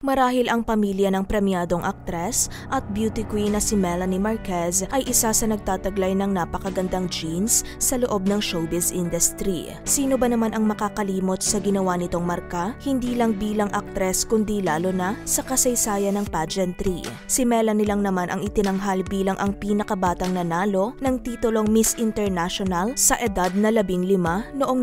Marahil ang pamilya ng premyadong aktres at beauty queen na si Melanie Marquez ay isa sa nagtataglay ng napakagandang genes sa loob ng showbiz industry. Sino ba naman ang makakalimot sa ginawa nitong marka, hindi lang bilang aktres kundi lalo na sa kasaysayan ng pageantry. Si Melanie lang naman ang itinanghal bilang ang pinakabatang nanalo ng titulong Miss International sa edad na 15 noong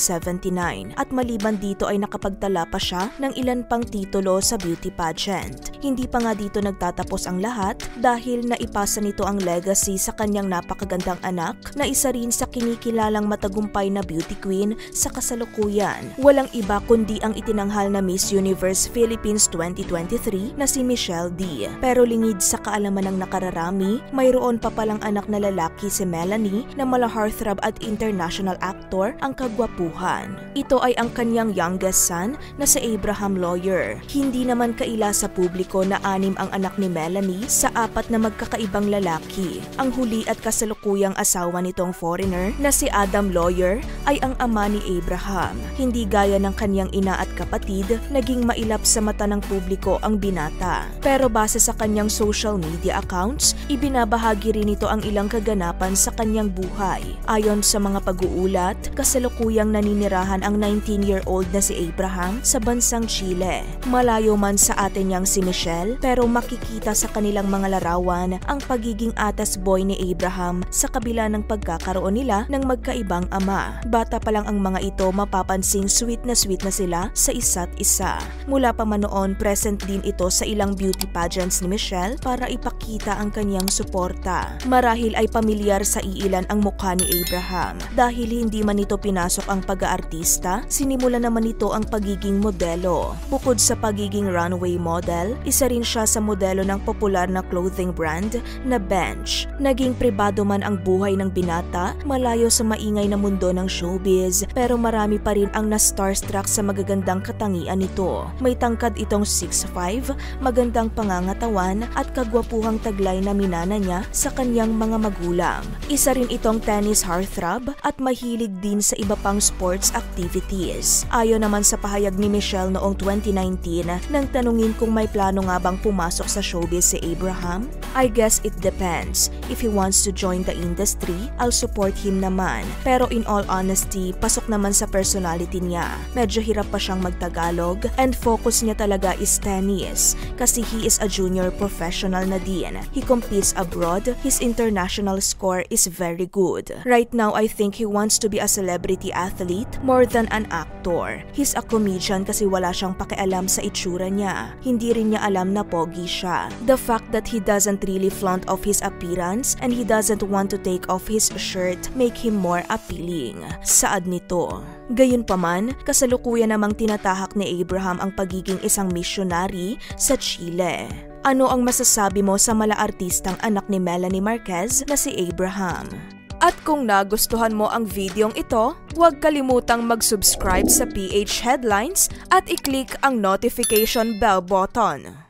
1979 at maliban dito ay nakapagtala pa siya ng ilan pang titulo sa beauty pageant. Hindi pa nga dito nagtatapos ang lahat dahil naipasa nito ang legacy sa kanyang napakagandang anak na isa rin sa kinikilalang matagumpay na beauty queen sa kasalukuyan. Walang iba kundi ang itinanghal na Miss Universe Philippines 2023 na si Michelle D. Pero lingid sa kaalaman ng nakararami, mayroon pa palang anak na lalaki si Melanie na mala heartthrob at international actor ang kagwapuhan. Ito ay ang kanyang youngest son na si Abraham Lawyer. Hindi naman kaila sa publiko na 6 ang anak ni Melanie sa 4 na magkakaibang lalaki. Ang huli at kasalukuyang asawa nitong foreigner na si Adam Lawyer ay ang ama ni Abraham. Hindi gaya ng kanyang ina at kapatid, naging mailap sa mata ng publiko ang binata. Pero base sa kanyang social media accounts, ibinabahagi rin ito ang ilang kaganapan sa kanyang buhay. Ayon sa mga pag-uulat, kasalukuyang naninirahan ang 19-year-old na si Abraham sa bansang Chile. Malayo man sa atin niyang si Michelle, pero makikita sa kanilang mga larawan ang pagiging atas boy ni Abraham sa kabila ng pagkakaroon nila ng magkaibang ama. Bata pa lang ang mga ito, mapapansing sweet na sila sa isa't isa. Mula pa man noon, present din ito sa ilang beauty pageants ni Michelle para ipakita ang kanyang suporta. Marahil ay pamilyar sa iilan ang mukha ni Abraham. Dahil hindi man ito pinasok ang pag-aartista, sinimula naman ito ang pagiging modelo. Bukod sa pagiging runway model, isa rin siya sa modelo ng popular na clothing brand na Bench. Naging pribado man ang buhay ng binata, malayo sa maingay na mundo ng showbiz, pero marami pa rin ang na-starstruck sa magagandang katangian nito. May tangkad itong 6'5", magandang pangangatawan at kagwapuhang taglay na minana niya sa kanyang mga magulang. Isa rin itong tennis heartthrob at mahilig din sa iba pang sports activities. Ayon naman sa pahayag ni Michelle noong 2019 nang tanungin kung may plano nga bang pumasok sa showbiz si Abraham, I guess it depends. If he wants to join the industry, I'll support him naman. Pero in all honesty, pasok naman sa personality niya. Medyo hirap pa siyang magtagalog and focus niya talaga is tennis kasi he is a junior professional na din. He competes abroad, his international score is very good. Right now, I think he wants to be a celebrity athlete more than an actor. He's a comedian kasi wala siyang pakialam sa itsura niya. Hindi rin niya alam na pogi siya. The fact that he doesn't really flaunt off his appearance and he doesn't want to take off his shirt make him more appealing. Saad nito. Gayunpaman, kasalukuyan namang tinatahak ni Abraham ang pagiging isang missionary sa Chile. Ano ang masasabi mo sa mala-artistang anak ni Melanie Marquez na si Abraham? At kung nagustuhan mo ang videong ito, huwag kalimutang mag-subscribe sa PH Headlines at i-click ang notification bell button.